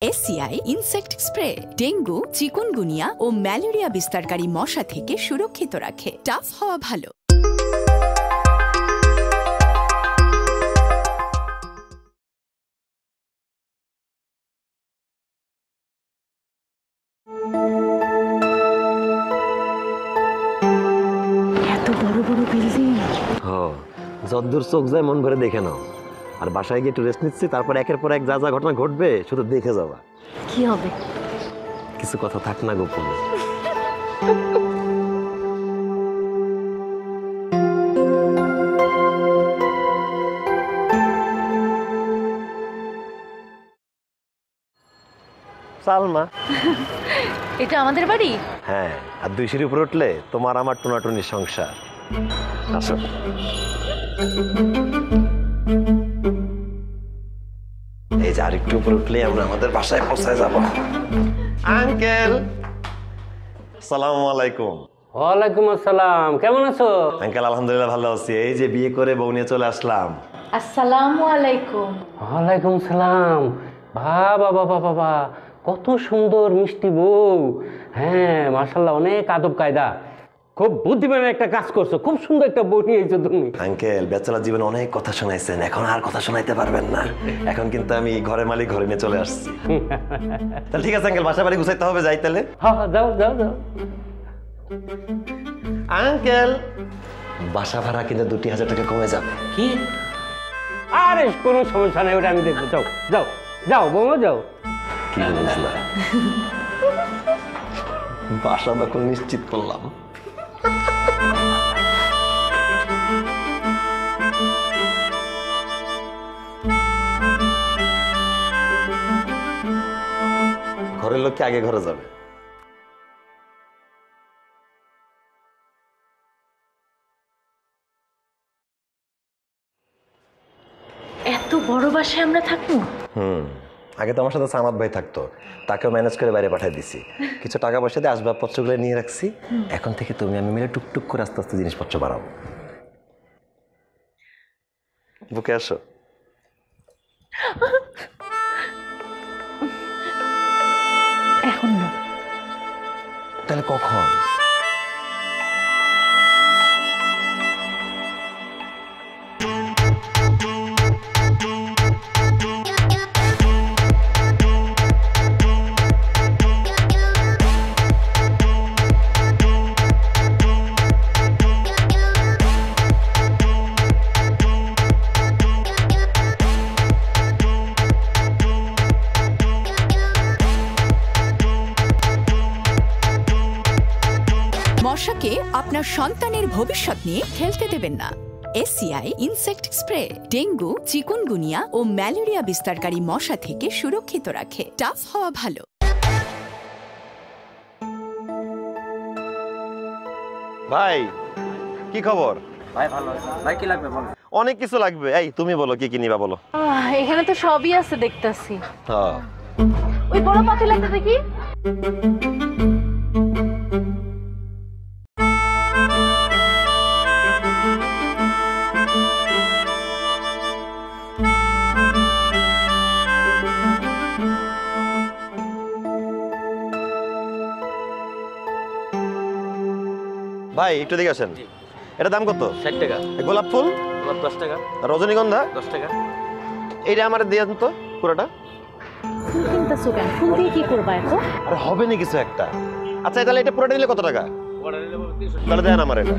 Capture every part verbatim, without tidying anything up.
ACI insect spray dengue, chikungunya ও malaria বিস্তারকারী মশা থেকে সুরক্ষিত রাখে। টাফ হওয়া ভালো। এত বড় বড় বিল্ডিং। হ্যাঁ, যতদূর চোখ যায় মন ভরে দেখে নাও। আর বাসায় গিয়ে একটু রেস্ট নিচ্ছি, তারপর একের পর এক যা যা ঘটনা ঘটবে শুধু দেখে যাবা। কি হবে? কিছু কথা থাক না গোপনে। সালমা, এটা আমাদের বাড়ি? হ্যাঁ, আর দুই সিঁড়ি উপরে উঠলে তোমার আমার টোনাটুনির সংসার। আসো। এই যে আরেকটু উপরে উঠলে আমরা আমাদের বাসায় পৌঁছায় যাব। আঙ্কেল, আসসালামু আলাইকুম। ওয়ালাইকুম আসসালাম, কেমন আছো? আঙ্কেল আলহামদুলিল্লাহ ভালো আছি। এই যে বিয়ে করে বউ নিয়ে চলে আসলাম। আসসালামু আলাইকুম। ওয়ালাইকুম সালাম। বাবা বাবা বাবা, কত সুন্দর মিষ্টি বউ। হ্যাঁ মাশাআল্লাহ, অনেক আদব কায়দা। খুব বুদ্ধিমান একটা কাজ করছো, খুব সুন্দর একটা বউ নিয়েছো তুমি। আঙ্কেল, ব্যাচেলর জীবনে অনেক কথা শোনাইছেন, এখন আর কথা শোনাইতে পারবেন না। এখন কিন্তু আমি ঘরের মালিক, ঘরে নিয়ে চলে আসছি। তাহলে ঠিক আছে আঙ্কেল, বাসা বাড়ি গুছাইতে হবে, যাই তাহলে। হ্যাঁ যাও যাও যাও। আঙ্কেল, বাসা ভাড়া কিন্তু দুটি হাজার টাকা কমে যাবে। কি? আরে কোনো সমস্যা নেই, ওটা আমি দেখবো। যাও যাও যাও বৌমা, যাও। কি বুঝলা? বাসা তখন নিশ্চিত করলাম। ঘরের লোক কি আগে ঘরে যাবে? এত বড় বাসায় আমরা থাকবো? হুম, আগে তো আমার সাথে সামাদ ভাই থাকতো, তাকেও ম্যানেজ করে বাইরে পাঠিয়ে দিছি। কিছু টাকা পয়সা দিয়ে আসবাবপত্রগুলো নিয়ে রাখছি। এখন থেকে তুমি আমি মিলে টুকটুক করে আস্তে আস্তে জিনিসপত্র বাড়াবো। বুকে আসো। এখন না। তাহলে কখন? মশাকে আপনার সন্তানের ভবিষ্যৎ নিয়ে খেলতে দেবেন না। ACI insect spray dengue, chikungunya ও ম্যালেরিয়া বিস্তারকারী মশা থেকে সুরক্ষিত রাখে। টাফ হওয়া ভালো। ভাই কি খবর? ভাই ভালো আছে। ভাই কি লাগবে বলো? অনেক কিছু লাগবে। এই তুমি বলো কি কি নিবা বলো। এখানে তো সবই আছে দেখতাছি। হ্যাঁ, ওই বড় পাতিলাটা দেখি। ভাই একটু দেখে আসেন। এটা দাম কত? ষাট টাকা। গোলাপ ফুল দশ টাকা। রজনীগন্ধা দশ টাকা। এইটা আমার দিয়ে তো পুরোটা। ফুল কিনতেছো কেন? ফুল দিয়ে কি করবা এখন? আরে হবে না কিছু একটা। আচ্ছা তাহলে এটা পুরোটা নিলে কত টাকা? তাহলে দেন আমার এটা।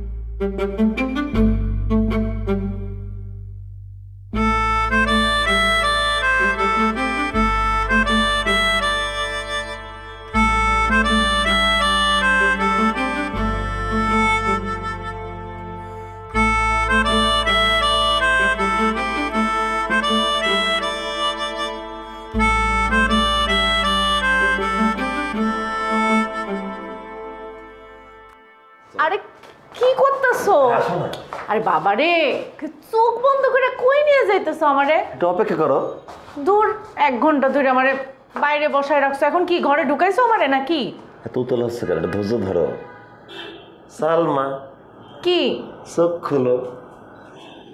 আরে কি করতেছো? আরে বাবা রে, চোখ বন্ধ করে কই নিয়ে যাইতেছো আমারে? একটু অপেক্ষা করো। দূর, এক ঘন্টা ধরে আমারে বাইরে বসায় রাখছো, এখন কি ঘরে ঢুকাইছো আমারে নাকি? এত উতলা হচ্ছে কেন? এটা ধৈর্য ধরো। সালমা কি? চোখ খুলো।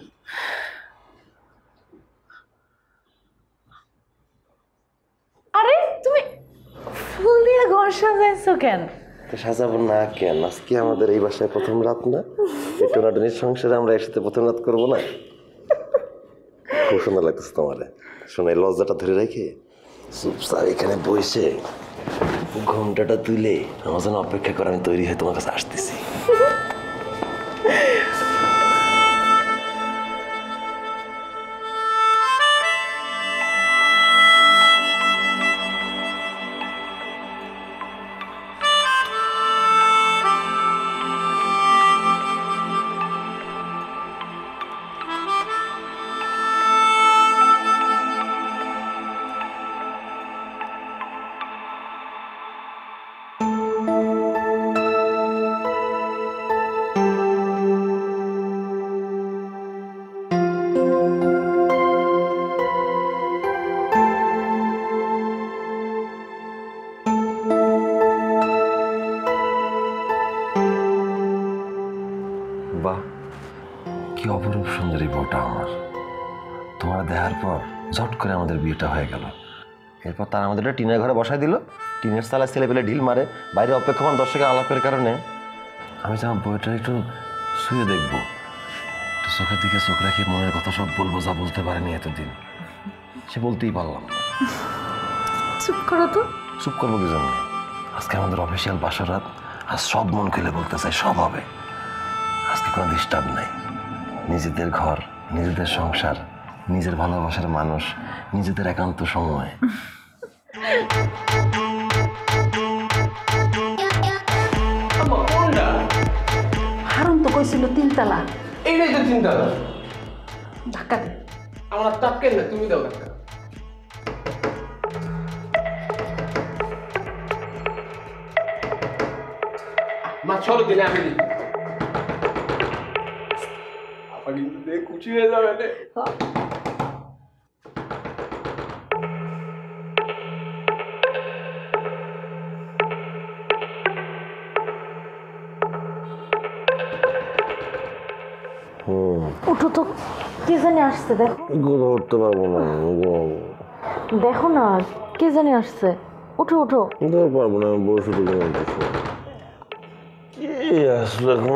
আরে সাজাইছো কেন? তো সাজাবো না কেন? আজকে আমাদের এই বাসায় প্রথম রাত না? এই টোনাটনির সংসারে আমরা একসাথে প্রথম রাত করবো না? খুব সুন্দর লাগতেছে তোমারে। শোনো, এই লজ্জাটা ধরে রেখে চুপচাপ এখানে বসে ঘোমটাটা তুলে আমার জন্য অপেক্ষা করে আমি তৈরি হয়ে তোমার কাছে আসতেছি। কি অপরূপ সুন্দরী বউটা আমার। তোমার দেখার পর ঝট করে আমাদের বিয়েটা হয়ে গেল। এরপর তারা আমাদের টিনের ঘরে বসাই দিল। টিনের চালা ছেলে পেলে ঢিল মারে, বাইরে অপেক্ষমান দর্শকের আলাপের কারণে আমি যা বইটা একটু শুয়ে দেখবো, একটু চোখের দিকে চোখ রাখি মনের কথা সব বলবো যা বলতে পারেনি এতদিন। সে বলতেই পারলাম না। চুপ করো তো। চুপ করবো কি জন্য? আজকে আমাদের অফিসিয়াল বাসর রাত। আজ সব মন খুলে বলতে চাই, সব হবে। আজকে কোনো ডিস্টার্ব নাই। নিজেদের ঘর, নিজেদের সংসার, নিজের ভালোবাসার মানুষ, নিজেদের একান্ত সময়। হারুন তো কইছিল তিনতলা। এইটাই তো তিনতলা। ধাক্কা দে। আমার টাপকেন না, তুমি দাও ধাক্কা। মা চলো দিনে আমি দিই। আপা কিন্তু দেখ খুশি হয়ে যাবে রে। উঠো তো, কে জানি আসছে দেখো। গরু উঠতে পারবো না, দেখো না কে জানি আসছে। উঠো উঠো। পারবো না, বসে কি আসলে এখন।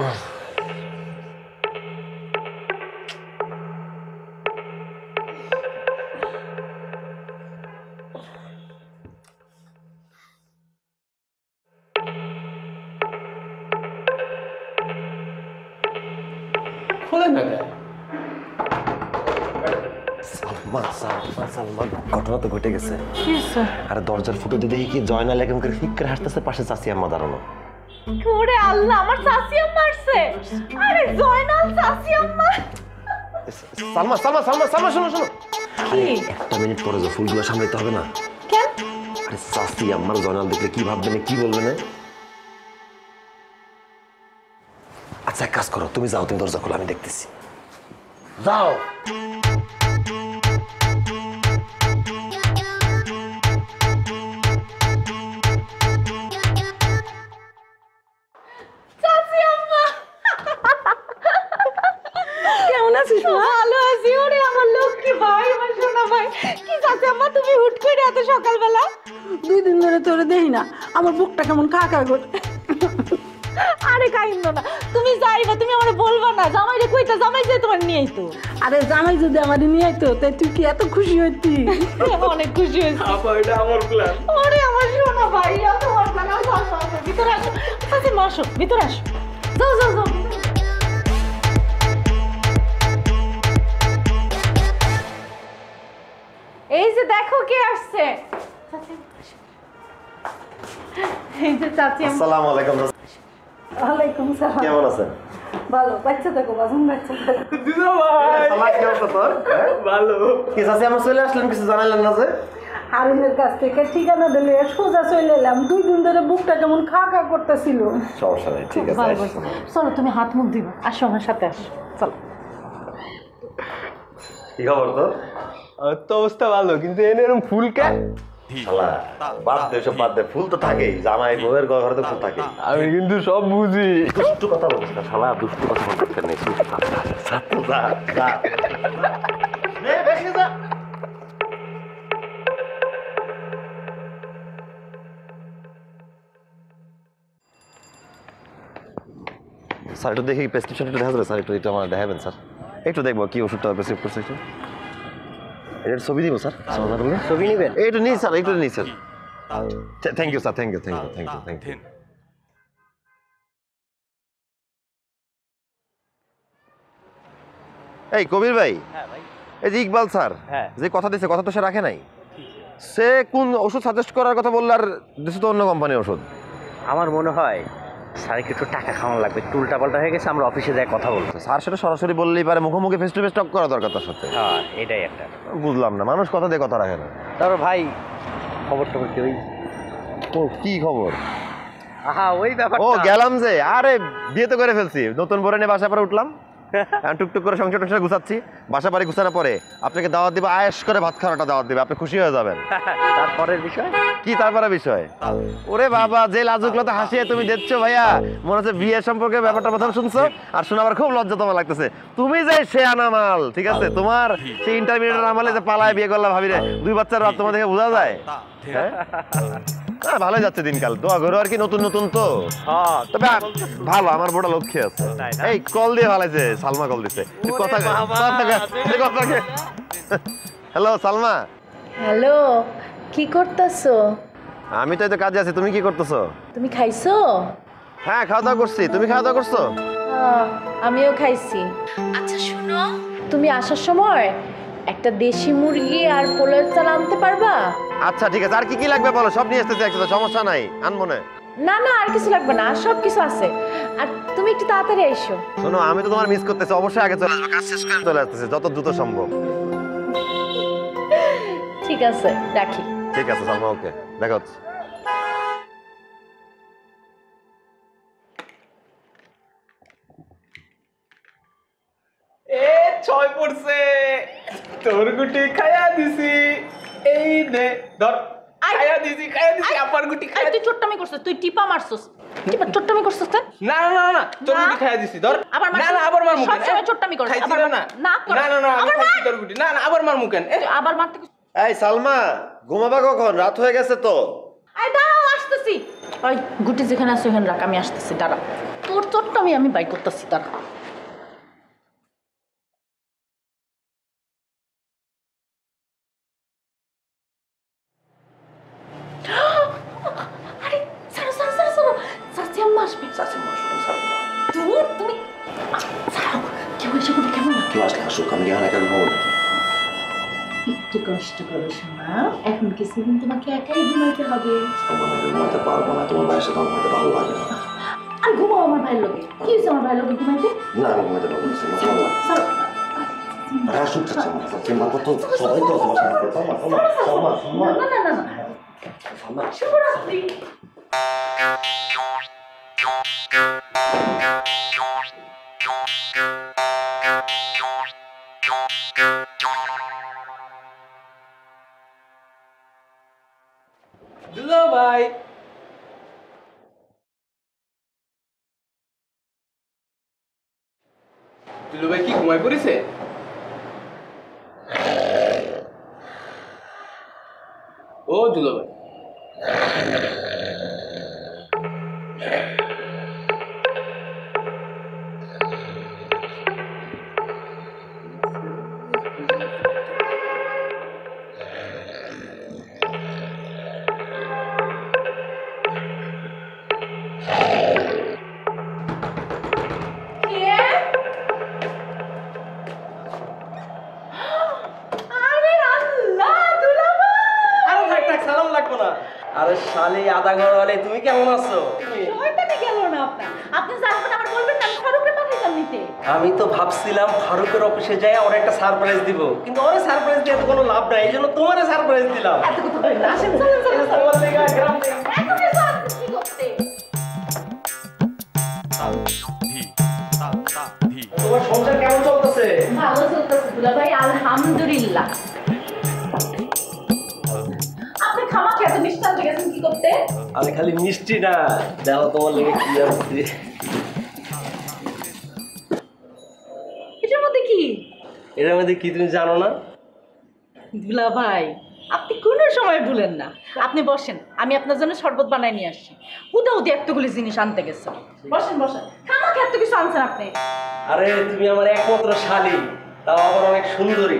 খোলেন না কেন? ঘটনা তো ঘটে গেছে। আরে দরজার ফুটো দিয়ে দেখি কি জয়নাল একদম করে ফিক করে হাসতেছে, পাশে চাচি আম্মা দাঁড়ানো। ওরে আল্লাহ, আমার চাচি আম্মা আসছে। আরে জয়নাল চাচি আম্মা। সালমা সালমা সালমা সালমা শোনো শোনো, একটা মিনিট পরে যে ফুলগুলো সামলাইতে হবে না? কেন? আরে চাচি আম্মার জয়নাল দেখলে কি ভাববে না, কি বলবে না? আচ্ছা এক কাজ করো, তুমি যাও, তুমি দরজা খোলো, আমি দেখতেছি। যাও। কেমন আছিস? ভালো আছি। ওরে আমার লক্ষ্মী ভাই, আমার সোনা ভাই। কি চাচি আম্মা তুমি হুট করে এত সকালবেলা? দুই দিন ধরে তোরে দেই না, আমার বুকটা কেমন খা খা করে। আরে কাইন্দ না, তুমি যাইবা, তুমি আমারে বলবা না? জামাই রে কইতা, জামাই যে তোমার নিয়ে আইতো। আরে জামাই যদি আমার নিয়ে আইতো তাই তুই কি এত খুশি হইতি? অনেক খুশি হয়েছি। আপা এটা আমার প্ল্যান। ওরে আমার সোনা ভাই, তোমার প্ল্যান। আসো আসো আসো, ভিতরে আসো। চাচি মা আসো, ভিতরে আসো। যাও যাও যাও। এই যে দেখো কে আসছে। এই যে চাচি। আসসালামু আলাইকুম। ওয়ালাইকুম সালাম। কেমন আছেন? ভালো। বাচ্চা থাকো, বাজন বাচ্চা থাকো। দিদা ভাই সালাম, কি অবস্থা তোর? ভালো। কি চাচি আমরা চলে আসলেন, কিছু জানালেন না যে? হারুনের কাছ থেকে ঠিকানা দিলে সোজা চলে এলাম। দুই দিন ধরে বুকটা কেমন খা খা করতেছিল। সমস্যা নেই, ঠিক আছে। চলো তুমি হাত মুখ দিবা, আসো আমার সাথে আসো। চলো। কি খবর তোর? আমার তো অবস্থা ভালো, কিন্তু এনে এরকম ফুল কে? শালা বাদ দে, সব বাদ দে। ফুল তো থাকেই, জামাই বউয়ের ঘরে তো ফুল থাকে। আমি কিন্তু সব বুঝি। দুষ্টু কথা বলছিস না শালা, দুষ্টু কথা বলতে নেই। যা যা নে বেশি যা। স্যার একটু দেখি প্রেসক্রিপশন একটু দেখা যাবে স্যার একটু এটা আমার দেখাবেন স্যার একটু দেখবো কি ওষুধটা প্রেসক্রিপ করছে একটু এটার ছবি দিব স্যার সমস্যা করলে ছবি নেবেন এইটু নিই স্যার একটু নিই sir thank you sir thank you thank you thank you thank you এই কবির ভাই এই যে ইকবাল স্যার যে কথা দিচ্ছে কথা তো সে রাখে নাই সে কোন ওষুধ সাজেস্ট করার কথা বললে আর দিচ্ছে তো অন্য কোম্পানির ওষুধ আমার মনে হয় স্যারকে একটু টাকা খাওয়ানো লাগবে একটু উল্টাপাল্টা হয়ে গেছে আমরা অফিসে যাই কথা বলবো স্যার সেটা সরাসরি বললেই পারে মুখোমুখি ফেস টু ফেস টক করা দরকার তার সাথে হ্যাঁ এটাই একটা বুঝলাম না মানুষ কথা দিয়ে কথা রাখে না তারপর ভাই খবর টবর কি ওই ও কি খবর আহা ওই ব্যাপার ও গেলাম যে আরে বিয়ে তো করে ফেলছি নতুন বরে নিয়ে বাসা পরে উঠলাম টুকটুক করে সংসার টংসার গুছাচ্ছি বাসা বাড়ি গুছানোর পরে আপনাকে দাওয়াত দিবে আয়েশ করে ভাত খাওয়াটা দাওয়াত দিবে আপনি খুশি হয়ে যাবেন তারপরের বিষয় কি তারপরে বিষয় ওরে বাবা যে লাজুকলতা হাসিয়ে তুমি দেখছো ভাইয়া মনে হচ্ছে বিয়ে সম্পর্কে ব্যাপারটা প্রথম শুনছো আর শোনা আমার খুব লজ্জা তোমার লাগতেছে তুমি যে সে আনামাল ঠিক আছে তোমার সেই ইন্টারমিডিয়েট আমলে যে পালায় বিয়ে করলাম ভাবি রে দুই বাচ্চার বাপ তোমার দেখে বোঝা যায় হ্যাঁ হ্যাঁ ভালোই যাচ্ছে দিনকাল দোয়া করো আর কি নতুন নতুন তো তবে ভালো আমার বড় লক্ষ্যে আছে এই কল দিয়ে ভালাইছে সালমা কল দিছে কথা কথা হ্যালো সালমা হ্যালো কি করতেছো আমি তো এই তো কাজে আছি তুমি কি করতেছো তুমি খাইছো হ্যাঁ খাওয়া দাওয়া করছি তুমি খাওয়া দাওয়া করছো হ্যাঁ, আমিও খাইছি আচ্ছা শুনো তুমি আসার সময় একটা দেশি মুরগি আর পোলার চাল আনতে পারবা আচ্ছা ঠিক আছে আর কি কি লাগবে বলো সব নিয়ে আসতেছি একসাথে সমস্যা নাই আনবো না না না আর কিছু লাগবে না সব কিছু আছে আর তুমি একটু তাড়াতাড়ি আইসো শোনো আমি তো তোমার মিস করতেছি অবশ্যই আগে চলে আসবো কাজ শেষ করে চলে আসতেছি যত দ্রুত সম্ভব ঠিক আছে রাখি ঠিক আছে সালমা ওকে দেখা হচ্ছে এ ছয় পড়ছে তোর গুটি খায়া দিছি এই নে ধর খায়া দিছি খায়া দিছি আপার গুটি খায়া তুই চট্টামি করছিস তুই টিপা মারছস টিপা চট্টামি করছস তুই না না না না তোর গুটি খায়া দিছি ধর আবার না না আবার মার মুকেন সব সময় চট্টামি করছিস আবার না না না না না আমি খাইছি তোর গুটি না না আবার মার মুকেন আবার মারতে এই সালমা ঘুমাবা কখন রাত হয়ে গেছে তো আই দাঁড়াও আসতেছি ওই গুটি যেখানে আছে ওখানে রাখ আমি আসতেছি দাঁড়া তোর চট্টামি আমি বাই করতেছি দাঁড়া আরে সারো সারো সারো সারো সাসি আম্মা আসবে সাসি মা শুনুন সালমা দূর তুমি সারো কেউ এসে বলে কেমন না কেউ আসলে আসুক আমি এখানে একা ঘুমাবো না একটু কষ্ট করো শোনা এখন কিছুদিন তোমাকে একাই ঘুমাইতে হবে আমি ঘুমাতে পারবো না তোমার ভাইয়ের সাথে ঘুমাতে ভালো লাগে না আর ঘুমাও আমার ভাইয়ের লোকে কি হয়েছে আমার ভাইয়ের লোকে ঘুমাইতে না আমি ঘুমাতে পারবো না সারো আরে আসুক চাচা মা চাচা মা তো সবাই তো তোমার সাথে সালমা সালমা সালমা না না না না সালমা শুভরাত্রি দুলো ভাই দুলো ভাই কি ঘুমাই পড়েছে ও দুলো ভাই আরে শালি আদা ঘরওয়ালে তুমি কেমন আছো শয়তানি গেল না আপনার আপনি জানবেন আমার বলবেন না আমি ফারুককে পাঠাইতাম নিতে আমি তো ভাবছিলাম ফারুকের অফিসে যাই ওর একটা সারপ্রাইজ দিব কিন্তু ওরে সারপ্রাইজ দিয়ে তো কোনো লাভ নাই এই জন্য তোমারে সারপ্রাইজ দিলাম এত কথা বলেন না আসেন চলেন চলেন তোমার লেগে গ্রাম থেকে এখন এসো আপনি কি করতে তোমার সংসার কেমন চলতেছে ভালো চলতেছে দুলা ভাই আলহামদুলিল্লাহ আপনি খামা খেতে মিষ্টান গেছেন কি করতে আমি খালি মিষ্টি না দেখো তোমার লেগে কি আসছে এটার মধ্যে কি এর মধ্যে কি তুমি জানো না দুলা ভাই আপনি কোনো সময় ভুলেন না। আপনি বসেন, আমি আপনার জন্য শরবত বানাই নিয়ে আসছি। হুদা হুদি এতগুলি জিনিস আনতে গেছে। বসেন বসেন, খামাকে এত কিছু আনছেন আপনি। আরে তুমি আমার একমাত্র শালী, তাও আবার অনেক সুন্দরী।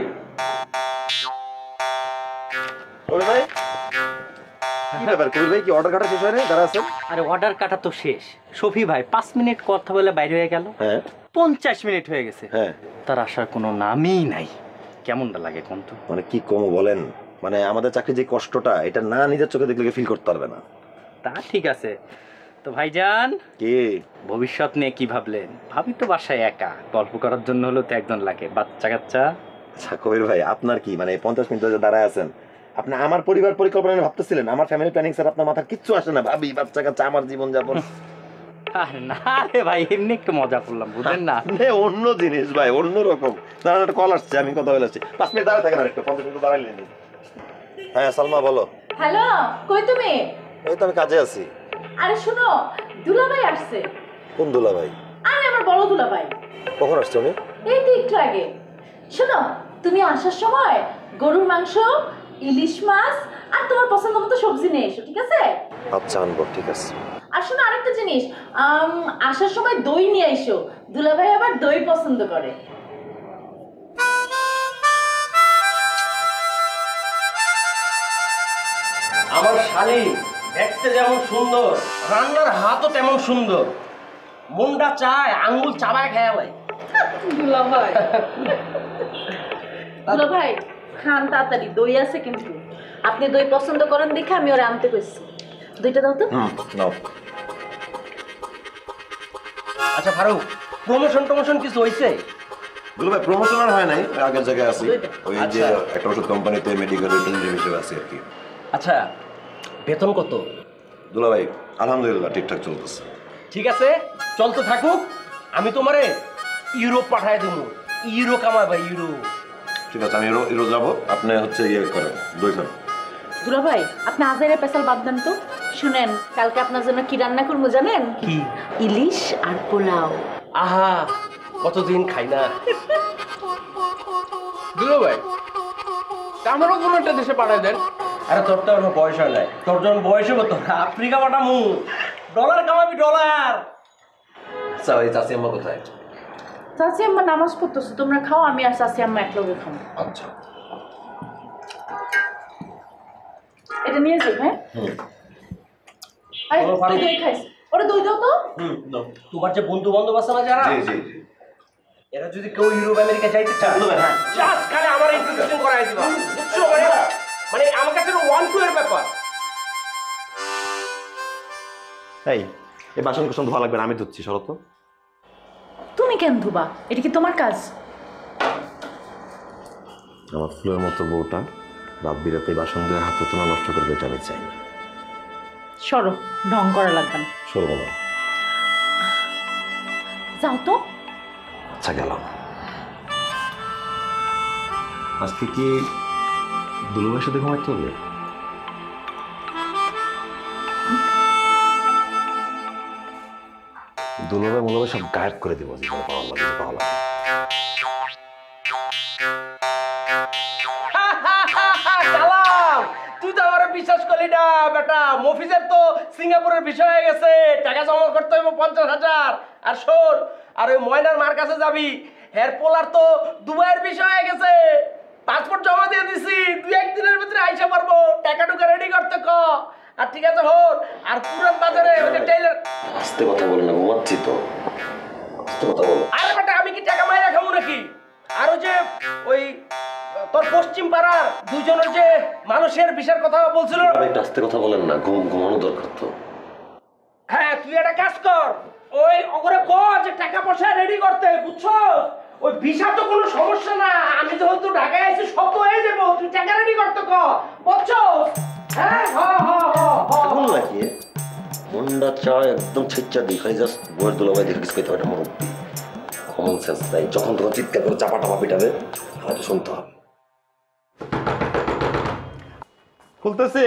কবির ভাই কি ব্যাপার? কবির ভাই কি অর্ডার কাটা শেষ হয় না? দাঁড়া আছেন। আরে অর্ডার কাটা তো শেষ। শফি ভাই পাঁচ মিনিট কথা বলে বাইরে হয়ে গেল। হ্যাঁ পঞ্চাশ মিনিট হয়ে গেছে। হ্যাঁ তার আসার কোনো নামই নাই। কেমনটা লাগে কোন তো? মানে কি কমো বলেন, মানে আমাদের চাকরি যে কষ্টটা এটা না নিজের চোখে দেখলে ফিল করতে পারবে না। তা ঠিক আছে তো ভাইজান, কি ভবিষ্যৎ নিয়ে কি ভাবলেন? ভাবি তো বাসায় একা, গল্প করার জন্য হলো তো একজন লাগে, বাচ্চা কাচ্চা। আচ্ছা কবির ভাই আপনার কি মানে পঞ্চাশ মিনিট ধরে দাঁড়ায় আছেন, আপনি আমার পরিবার পরিকল্পনা নিয়ে ভাবতেছিলেন? আমার ফ্যামিলি প্ল্যানিং স্যার আপনার মাথায় কিচ্ছু আসে না? ভাবি বাচ্চা কাচ্চা আমার জীবন যাপন। আরে না রে ভাই, এমনি একটু মজা করলাম, বুঝলেন না? অন্য জিনিস ভাই, অন্য রকম। দাঁড়ান একটা কল আসছে, আমি কথা বলে আসছি। পাঁচ মিনিট দাঁড়ায় থাকেন, আরেকটু পঞ্চাশ মিনিট দাঁড়াইলেন। হ্যাঁ সালমা বলো। হ্যালো, কই তুমি? এই তো আমি কাজে আছি। আরে শুনো, দুলাভাই আসছে। কোন দুলা ভাই? আরে আমার বড় দুলাভাই। কখন আসছে উনি? এই তো একটু আগে। শোনো, তুমি আসার সময় গরুর মাংস, ইলিশ মাছ আর তোমার পছন্দ মতো সবজি নিয়ে এসো, ঠিক আছে? আচ্ছা আনবো, ঠিক আছে। আর শোনো আরেকটা জিনিস, আসার সময় দই নিয়ে এসো, দুলাভাই আবার দই পছন্দ করে। আমার শালী দেখতে যেমন সুন্দর, রান্নার হাতও তেমন সুন্দর। মনটা চায় আঙ্গুল চাবায় খেয়া ভাই। দুলাভাই দুলাভাই খান তাড়াতাড়ি, দই আছে কিন্তু। আপনি দই পছন্দ করেন দেখে আমি ওরা আনতে কইছি। দইটা দাও তো। নাও। আচ্ছা ফারুক, প্রমোশন টমোশন কিছু হয়েছে? দুলা ভাই প্রমোশন আর হয় নাই, আগের জায়গায় আছি। ওই যে আচ্ছা। একটা ওষুধ কোম্পানিতে মেডিকেল রিপ্রেজেন্টেটিভ হিসেবে আছি আর কি। আচ্ছা, বেতন কত? দুলা ভাই আলহামদুলিল্লাহ ঠিকঠাক চলতেছে। ঠিক আছে, চলতে থাকুক। আমি তোমারে ইউরোপ পাঠায় দেবো। ইউরো কামাই ভাই, ইউরো। ঠিক আছে, আমি ইউরো যাবো, আপনি হচ্ছে ইয়ে করেন, দই খান। দুলাভাই আপনি আজাইরা পেশাল বাদ দেন তো। শুনেন, কালকে আপনার জন্য কি রান্না করবো জানেন? কি? ইলিশ আর পোলাও। আহা, কতদিন খাই না। দুলো ভাই আমারও কোনো একটা দেশে পাঠায় দেন। আরে তোর তো আমার বয়স হয় নাই। তোর যখন বয়স হবো তোর আফ্রিকা পাঠামু। ডলার কামাবি ডলার। আচ্ছা ওই চাষি আম্মা কোথায়? চাচি আম্মা নামাজ পড়তেছে, তোমরা খাও, আমি আর চাচি আম্মা একলগে খাবো। আচ্ছা এটা নিয়ে যাও। হ্যাঁ আরে তুই দই খাইস, ওরে দই দাও তো। হুম, তোমার যে বন্ধু বান্ধব আছে না যারা, জি জি জি, এরা যদি কেউ ইউরোপ আমেরিকা যাইতে চায়, জাস্ট খালি আমার ইন্ট্রোডিউশন করাই দিবা, বুঝছো? মানে মানে আমার কাছে ওয়ান টু এর ব্যাপার। এই এই বাসন কোসন ধোয়া লাগবে না, আমি ধুচ্ছি, সরো তো। তুমি কেন ধুবা? এটা কি তোমার কাজ? আমার ফুলের মতো বউটা রাত বিরাতে বাসন ধুয়ে হাতে তোলা নষ্ট করে দিতে আমি চাই না। সরো, ঢং করা লাগবে না। সরবো না। যাও তো। আচ্ছা গেলাম। আজকে কি দুলুভাইয়ের সাথে ঘুমাইতে হবে? দুলুভাই মুলুভাই সব গায়েব করে দিব, জীবনে পাওয়া লাগে পাওয়া লাগে। সালাম, তুই তো আমার বিশ্বাস করলি না বেটা। মফিজের তো সিঙ্গাপুরের বিষয় হয়ে গেছে, টাকা জমা করতে হবে পঞ্চাশ হাজার। আর শোন, আর ওই ময়নার মার কাছে যাবি, হেয়ার পোলার তো দুবাইয়ের বিষয় হয়ে গেছে। পাসপোর্ট জমা দিয়ে দিছি, দুই একদিনের ভিতরে আইসা পারবো। টাকা টুকা রেডি করতে ক। আর ঠিক আছে হোন, আর পুরান বাজারে ওই যে টেইলার। আস্তে কথা বলো না, ঘুমাচ্ছি তো। আস্তে কথা বলো। আরে বেটা, আমি কি টাকা মাইরা খাবো নাকি? আর ওই যে ওই তোর পশ্চিম পাড়ার দুজনের যে মানুষের বিষয়ের কথা বলছিল, একটু আস্তে কথা বলেন না, ঘুম ঘুমানো দরকার তো। হ্যাঁ তুই একটা কাজ কর, ওই ওগরে কর যে টাকা পয়সা রেডি করতে, বুঝছো? ওই ভিসা তো কোনো সমস্যা না, আমি যখন তো ঢাকায় আছি সব তো হয়ে যাবো, তুই টাকা রেডি করতে কর, বুঝছো? হ্যাঁ হ্যাঁ হ্যাঁ হ্যাঁ কেমন নাকি মন্ডা চায় একদম ছিচ্চা দিই, খালি জাস্ট বইয়ের দুলাভাই দেখে কিছু পেতে একটা মুরব্বী, কমন সেন্স নাই। যখন তখন চিৎকার করে চাপা টাপা পিটাবে, হয়তো শুনতে হবে। খুলতেছে।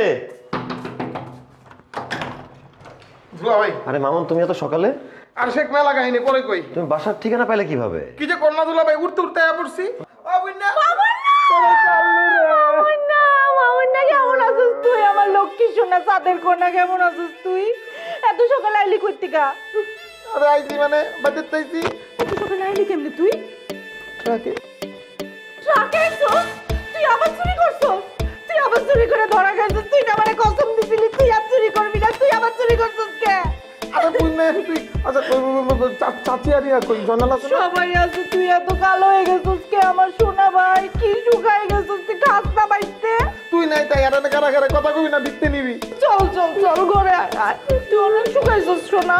দুলা ভাই আরে মামুন, তুমি এত সকালে? আর শেখ মেলা কাহিনী পরে কই। তুমি বাসার ঠিকানা পাইলে কিভাবে? কি যে কন্যা দুলা ভাই উঠতে উঠতে আয়া পড়ছি। ও বুইন্না মামুন্না কেমন আছো চাঁদের কোনা কেমন আছিস তুই? এত সকালে আইলি কই থেকে? আরে আইছি মানে বাজার চাইছি। এত সকালে আইলি কেমনে তুই? ট্রাকে ট্রাকে আইছস? তুই আবার চুরি করছস? তুই আবার চুরি করে ধরা খাইছস? তুই না মানে কসম দিছিলি তুই আর চুরি করবি না, তুই আবার চুরি করছস কে? আরে কই না তুই? আচ্ছা চাচি আর ইয়া কই জানালা আছে? সবাই আছে, তুই এত কালো হয়ে গেছিস কে আমার সোনা ভাই? কি শুকাই গেছিস তুই, খাস না বাইতে? তুই নাই তাই আর না কারা কারা কথা কবি না, বিতে নিবি। চল চল চল ঘরে আয়, আয়। তুই অনেক শুকাইছিস সোনা।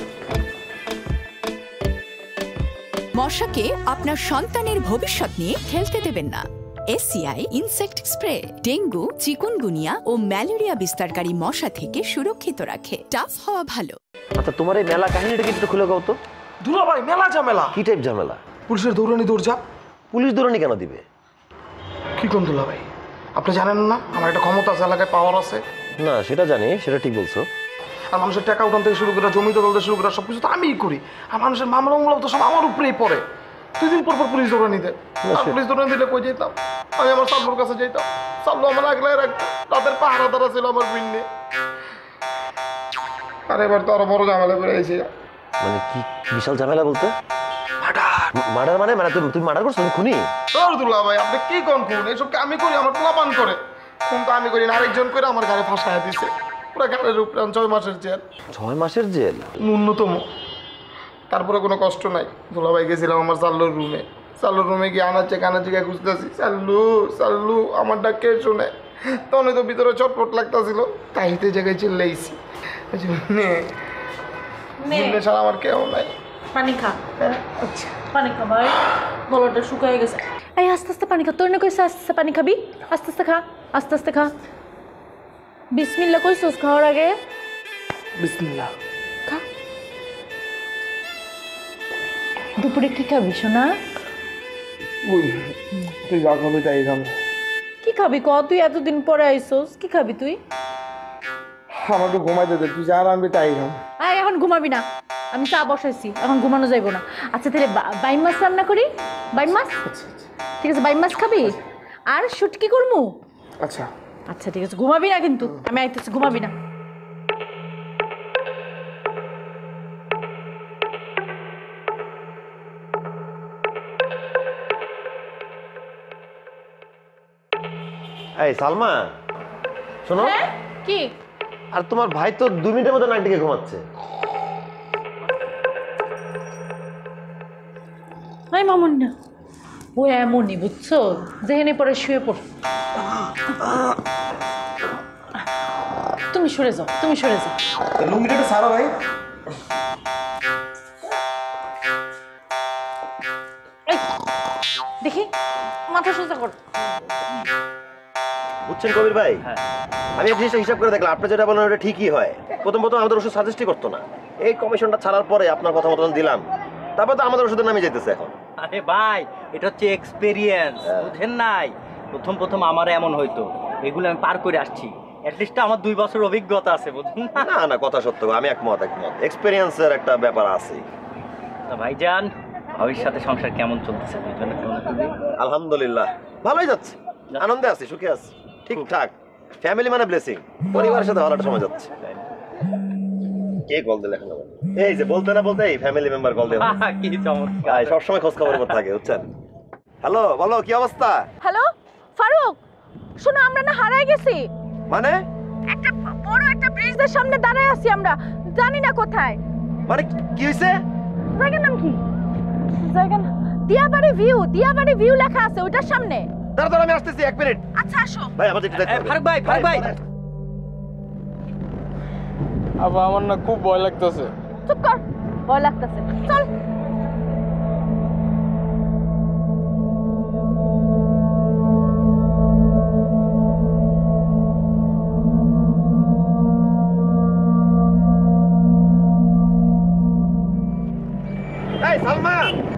মশাকে আপনার সন্তানের ভবিষ্যৎ নিয়ে খেলতে দেবেন না। ACI insect spray dengue, chikungunya ও ম্যালেরিয়া বিস্তারকারী মশা থেকে সুরক্ষিত রাখে। টাফ হওয়া ভালো। আচ্ছা তোমার এই মেলা কাহিনীটা কি একটু খুলে গাও তো। দুলা ভাই মেলা ঝামেলা। কি টাইপ ঝামেলা? পুলিশের দৌড়ানি দৌড় যা। পুলিশ দৌড়ানি কেন দিবে? কি কোন দুলা ভাই, আপনি জানেন না আমার একটা ক্ষমতা আছে, এলাকায় পাওয়ার আছে। না সেটা জানি, সেটা ঠিক বলছো। আর মানুষের টাকা উঠান থেকে শুরু করে জমি দখল থেকে শুরু করে সবকিছু তো আমিই করি। আর মানুষের মামলা মামলা তো সব আমার উপরেই পড়ে। দুই দিন পর পর পুলিশ দৌড়ানি দেয়। পুলিশ দৌড়ানি দিলে কই যেতাম? আমি আমার সাল্লুর কাছে যেতাম। সাল্লু আমার আগলায় রাখতো, রাতের পাহারাদারা ছিল আমার বিন্নে। আর এবার তো আরো বড় ঝামেলা করে এসে। মানে কি বিশাল ঝামেলা বলতে? মার্ডার মানে মানে তুমি তুমি মার্ডার করছো? তুমি খুনি? দুলা ভাই আপনি কি কোন খুন? এইসব আমি করি, আমার পোলাপান করে। খুন তো আমি করি না, আরেকজন করে আমার ঘরে ফাঁসায় দিছে। পুরো ঘরের উপরে ছয় মাসের জেল। ছয় মাসের জেল? ন্যূনতম। তারপরে কোনো কষ্ট নাই। দুলা ভাই গেছিলাম আমার চাল্লুর রুমে। চাল্লুর রুমে গিয়ে আনাচ্ছে কানাচ্ছে গিয়ে খুঁজতেছি, চাল্লু চাল্লু আমার ডাক কে শুনে। তখন তো ভিতরে চটপট লাগতেছিল, তাইতে জায়গায় চিল্লাইছি। ছাড়া আমার কেউ নাই। পানি খা। আচ্ছা পানি খা ভাই, গলাটা শুকায় গেছে। এই আস্তে আস্তে পানি খা, তোর না কইছে আস্তে আস্তে পানি খাবি? আস্তে আস্তে খা, আস্তে আস্তে খা। বিসমিল্লাহ কইছস খাওয়ার আগে? বিসমিল্লাহ। খা। দুপুরে কি খাবি সোনা? ওই তুই যা খাবি তাই খাবো। কি খাবি ক? তুই এতদিন পরে আইছস, কি খাবি তুই? আমাকে ঘুমাইতে দে, তুই যা আনবি তাই খাবো। আয় এখন ঘুমাবি না, আমি চা বসাইছি, এখন ঘুমানো যাইব না। আচ্ছা তাহলে বাইম মাছ রান্না করি? বাইম মাছ? ঠিক আছে বাইম মাছ খাবি? আর শুটকি করমু? আচ্ছা আচ্ছা ঠিক আছে, ঘুমাবি না কিন্তু, আমি আইতেছি, ঘুমাবি না। এই সালমা শোনো। কি? আর তোমার ভাই তো দুই মিনিটের মধ্যে নাইনটিকে ঘুমাচ্ছে। হাই মামুন না, ও এমনই বুঝছো, যেখানে পরে শুয়ে পড়। তুমি সরে যাও, তুমি সরে যাও। লুঙ্গিটা একটু সারা ভাই। দেখি মাথা সোজা কর। বুঝছেন কবির ভাই, আমি একটা জিনিসটা হিসাব করে দেখলাম, আপনি যেটা বলেন ওটা ঠিকই হয়। প্রথম প্রথম আমাদের ওষুধ সাজেস্টই করতো না, এই কমিশনটা ছাড়ার পরে আপনার কথা মতন দিলাম, তারপর তো আমাদের ওষুধের নামে যেতেছে এখন। আরে ভাই এটা হচ্ছে এক্সপেরিয়েন্স, বুঝেন নাই? প্রথম প্রথম আমার এমন হইতো, এগুলো আমি পার করে আসছি। অ্যাটলিস্ট আমার দুই বছর অভিজ্ঞতা আছে, বুঝুন না? না কথা সত্য, আমি একমত একমত এক্সপেরিয়েন্সের একটা ব্যাপার আছে। ভাইজান ভাবির সাথে সংসার কেমন চলতেছে? আলহামদুলিল্লাহ ভালোই যাচ্ছে, আনন্দে আছি, সুখে আছি, ঠিকঠাক। ফ্যামিলি মানে ব্লেসিং, পরিবারের সাথে ভালো একটা সময় যাচ্ছে। কে কল দিলে এখন? এই যে বলতে না বলতে এই ফ্যামিলি মেম্বার কল দেয়। কি চমৎকার, সবসময় খোঁজ খবর করতে থাকে, বুঝছেন? হ্যালো বলো, কি অবস্থা? হ্যালো ফারুক, শোনো আমরা না হারাই গেছি। মানে? একটা বড় একটা ব্রিজের সামনে দাঁড়ায় আছি আমরা, জানি না কোথায়। মানে কি হইছে? জায়গার নাম কি? জায়গা দিয়াবাড়ি ভিউ, দিয়াবাড়ি ভিউ লেখা আছে ওটার সামনে। দাঁড়া দাঁড়া আমি আসতেছি, এক মিনিট। আচ্ছা আসো ভাই আমাদের একটু দেখতে হবে। ফারুক ভাই, ফারুক ভাই আবার আমার না খুব ভয় লাগতেছে। চুপ কর, ভয় লাগতেছে, চল। এই সালমা,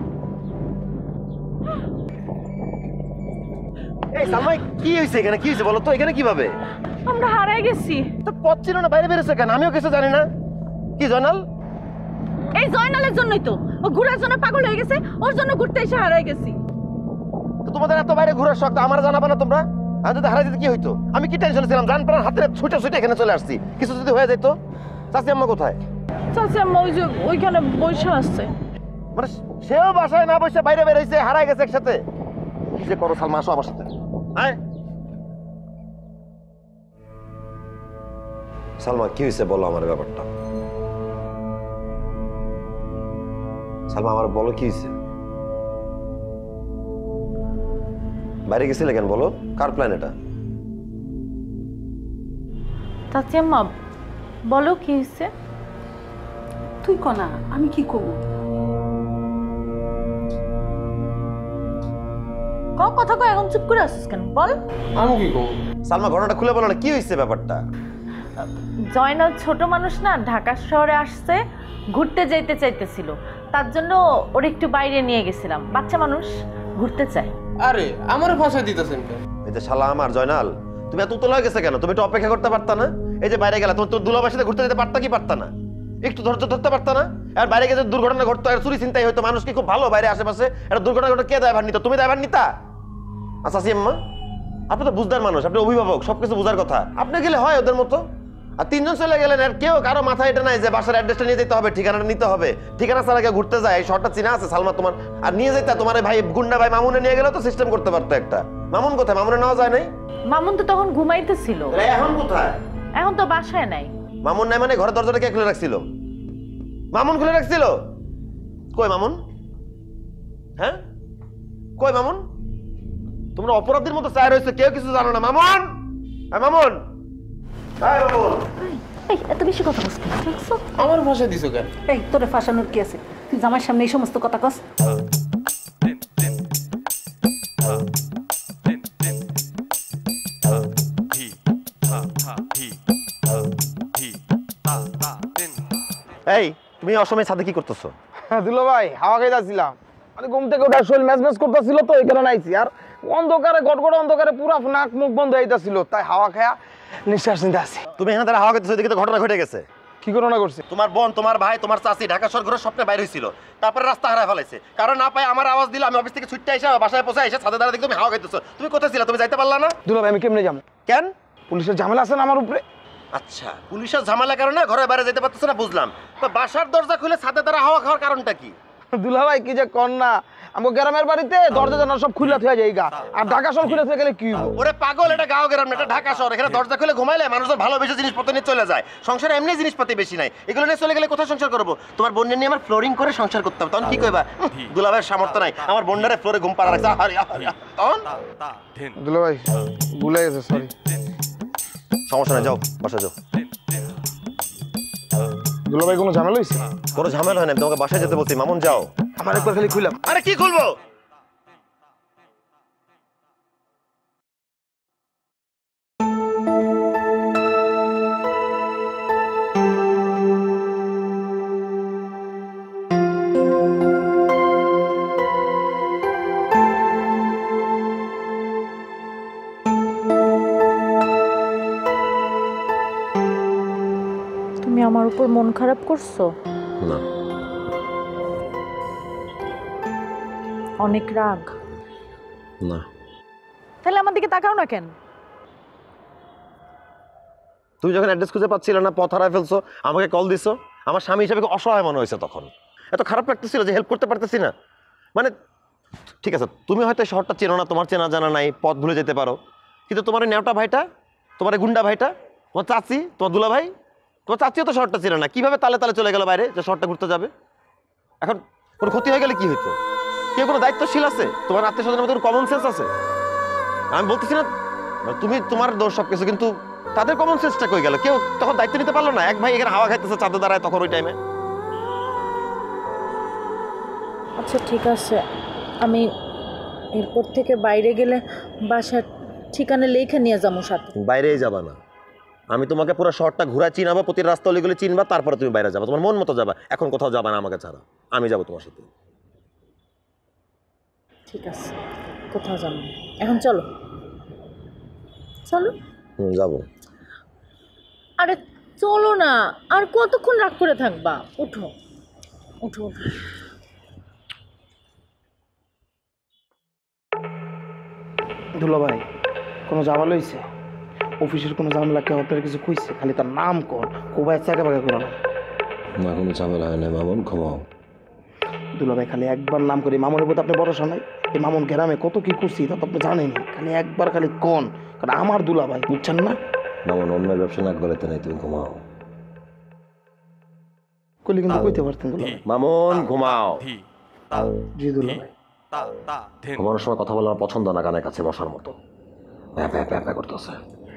এই সালমা কি হইছে এখানে? কি হইছে বলো তো? এখানে কিভাবে? আমরা হারাই গেছি। তো পথ ছিল না, বাইরে বেরোছে কেন? আমিও কিছু জানি না। কি জয়নাল? এই জয়নালের জন্যই তো, ও ঘোরার জন্য পাগল হয়ে গেছে, ওর জন্য ঘুরতে এসে হারাই গেছি। তো তোমাদের এত বাইরে ঘোরার শখ, আমার জানাবে না তোমরা? আর যদি হারাই যেতে কি হইতো? আমি কি টেনশনে ছিলাম, জান প্রাণ হাতে ছুটে ছুটে এখানে চলে আসছি। কিছু যদি হয়ে যেত। চাচি আম্মা কোথায়? চাচি আম্মা ওই যে ওইখানে বসে আছে। মানে সেও বাসায় না বসে বাইরে বের হইছে, হারাই গেছে একসাথে। কি যে করো সালমা, আসো আমার সাথে। আয় সালমা, কি হয়েছে বলো আমার ব্যাপারটা। সালমা আমার বলো কি হয়েছে? বাইরে গেছিলে কেন বলো? কার প্ল্যান এটা? চাচি আম্মা বলো কি হয়েছে? তুই কনা, আমি কি করবো? ক কথা কো, এখন চুপ করে আসছিস কেন? বল। আমি কি করবো? সালমা ঘটনাটা খুলে বলো না, কি হয়েছে ব্যাপারটা? জয়নাল ছোট মানুষ না, ঢাকা শহরে আসছে, ঘুরতে যাইতে চাইতেছিল, তার জন্য ওর একটু বাইরে নিয়ে গেছিলাম। বাচ্চা মানুষ ঘুরতে চায়। আরে আমার ভাষা দিতেছেন কেন? এই যে শালা আমার জয়নাল, তুমি এত উতলা হয়ে গেছে কেন? তুমি একটু অপেক্ষা করতে পারতা না? এই যে বাইরে গেলা, তোমার তোর দুলাভাইয়ের সাথে ঘুরতে যেতে পারতা কি পারতা না? একটু ধৈর্য ধরতে পারতা না? আর বাইরে গেছে দুর্ঘটনা ঘটতো, আর চুরি চিন্তাই হয়তো, মানুষ কি খুব ভালো বাইরে আশেপাশে একটা দুর্ঘটনা ঘটে কে দায়ভার নিত? তুমি দায়ভার নিতা? আচ্ছা আম্মা, আপনি তো বুঝদার মানুষ, আপনি অভিভাবক, সবকিছু বুঝার কথা। আপনি গেলে হয় ওদের মতো। আর তিনজন চলে গেলেন, আর কেউ কারো মাথায় এটা নাই যে বাসার অ্যাড্রেসটা নিয়ে যেতে হবে, ঠিকানাটা নিতে হবে। ঠিকানা ছাড়া কেউ ঘুরতে যায়? এই শহরটা চিনা আছে সালমা তোমার? আর নিয়ে যেতে তোমার ভাই গুন্ডা ভাই মামুনে নিয়ে গেলে তো সিস্টেম করতে পারতো একটা। মামুন কোথায়? মামুনে নেওয়া যায় নাই? মামুন তো তখন ঘুমাইতেছিল। এখন কোথায়? এখন তো বাসায় নাই। মামুন নাই মানে ঘরের দরজাটা কে খুলে রাখছিল? মামুন খুলে রাখছিল? কই মামুন? হ্যাঁ কই মামুন? তোমরা অপরাধীর মতো চায় রয়েছে, কেউ কিছু জানো না। মামুন, মামুন, মামুন, এই এত বেশি কথা বলছিস দেখছো? আমার ভাষা দিছো কেন? এই তোরে ফাঁসানোর কি আছে? তুই জামাইয়ের সামনে এই সমস্ত কথা কস? এই তুমি অসময়ে ছাদে কি করতেছো? হ্যাঁ দুলো ভাই, হাওয়া খাইতেছিলাম। মানে ঘুম থেকে ওঠার শরীর ম্যাচ ম্যাচ করতেছিল, তো এই কারণে আইছি। আর অন্ধকারে গটগট অন্ধকারে পুরো নাক মুখ বন্ধ হইতাছিল, তাই হাওয়া খায়া নিঃশ্বাস নিতে আসি। তুমি এখানে তারা হাওয়া খেতেছো, এদিকে তো ঘটনা ঘটে গেছে। কি করোনা করছে? তোমার বোন, তোমার ভাই, তোমার চাচি ঢাকা শহর ঘুরে স্বপ্নে বাইরে হয়েছিল, তারপরে রাস্তা হারায় ফেলাইছে। কারণ না পাই আমার আওয়াজ দিল, আমি অফিস থেকে ছুটতে এসে বাসায় পৌঁছে এসে ছাদে দাঁড়া দেখি তুমি হাওয়া খাইতেছো। তুমি কোথায় ছিল? তুমি যাইতে পারলা না? দুলো ভাই আমি কেমনে যাবো? কেন? পুলিশের ঝামেলা আছে না আমার উপরে। আচ্ছা, পুলিশের ঝামেলার কারণে ঘরে বাইরে যেতে পারতেছ না, বুঝলাম। তো বাসার দরজা খুলে ছাদে দাঁড়া হাওয়া খাওয়ার কারণটা কি? দুলা ভাই কি যে কর না, আমার গ্রামের বাড়িতে দরজা জানা সব খুলে থুয়ে যায় গা, আর ঢাকা শহর খুলে থুয়ে গেলে কি হইব? ওরে পাগল, এটা গাঁও গ্রাম না, এটা ঢাকা শহর। এখানে দরজা খুলে ঘুমাইলে মানুষের ভালোবেসে জিনিসপত্র নিয়ে চলে যায়। সংসারে এমনি জিনিসপাতি বেশি নাই, এগুলো নিয়ে চলে গেলে কোথায় সংসার করবো? তোমার বোনের নিয়ে আমার ফ্লোরিং করে সংসার করতে হবে, তখন কি কইবা? দুলাভাইয়ের সামর্থ্য নাই, আমার বোনটারে ফ্লোরে ঘুম পাড়া রাখছে। তখন দুলা ভাই ভুলে গেছে, সরি। সমস্যা নাই, যাও বাসা যাও। দুলা ভাই কোনো ঝামেলা হয়েছে? কোনো ঝামেলা হয় না, তোমাকে বাসায় যেতে বলছি। মামুন যাও। আমার একবার খালি খুললাম। আরে কি খুলবো? তুমি আমার উপর মন খারাপ করছো? না। অনেক রাগ? না। তাহলে আমার দিকে তাকাও না কেন? তুমি যখন অ্যাড্রেস খুঁজে পাচ্ছিল না, পথ হারায় ফেলছো, আমাকে কল দিছো, আমার স্বামী হিসেবে অসহায় মনে হয়েছে তখন। এত খারাপ লাগতেছিল যে হেল্প করতে পারতেছি না। মানে ঠিক আছে, তুমি হয়তো শহরটা চেনো না, তোমার চেনা জানা নাই, পথ ভুলে যেতে পারো, কিন্তু তোমার নেওটা ভাইটা, তোমার গুন্ডা ভাইটা, তোমার চাচি, তোমার দুলা ভাই, তোমার চাচিও তো শহরটা চেনে না, কিভাবে তালে তালে চলে গেল বাইরে যে শহরটা ঘুরতে যাবে? এখন কোনো ক্ষতি হয়ে গেলে কি হইতো? কেউ কোনো দায়িত্বশীল আছে? তোমার আত্মীয় স্বজনের মধ্যে কমন সেন্স আছে? আমি বলতেছি না তুমি তোমার দোষ সব কিছু, কিন্তু তাদের কমন সেন্সটা কই গেল? কেউ তখন দায়িত্ব নিতে পারলো না? এক ভাই এখানে হাওয়া খাইতেছে চাঁদে দাঁড়ায় তখন ওই টাইমে। আচ্ছা ঠিক আছে, আমি এরপর থেকে বাইরে গেলে বাসার ঠিকানা লেখে নিয়ে যাবো সাথে। বাইরেই যাবা না, আমি তোমাকে পুরো শহরটা ঘুরা চিনাবো, প্রতি রাস্তা অলিগুলি চিনবা, তারপরে তুমি বাইরে যাবা, তোমার মন মতো যাবা। এখন কোথাও যাবা না আমাকে ছাড়া, আমি যাবো তোমার সাথে। ঠিক আছে, কোথাও যাবো না, এখন চলো চলো। হুম যাবো। আরে চলো না, আর কতক্ষণ রাগ করে থাকবা? উঠো উঠো উঠো। দুলা ভাই কোনো ঝামেলা হয়েছে? অফিসের কোনো ঝামেলা কেউ আপনার কিছু কইছে? খালি তার নাম কর, কোবাই চাকা বাঁকা করে না, কোনো ঝামেলা হয় না। মামুন ঘুমাও। দুলাভাই খালি একবার নাম করি, মামুনের প্রতি আপনি ভরসা নাই? এই মামুন গ্রামে কত কি করছি তা তো আপনি জানেন। খালি একবার খালি কন, কারণ আমার দুলাভাই, বুঝছেন না? মামুন অন্যের ব্যবসা নাক গলাতে নাই, তুমি ঘুমাও। কইলে কিন্তু কইতে পারতেন দুলাভাই। মামুন ঘুমাও। জি দুলাভাই। ঘুমানোর সময় কথা বলা আমার পছন্দ না, কানের কাছে বসার মতো প্যাঁ প্যাঁ প্যাঁ প্যাঁ করতেছে।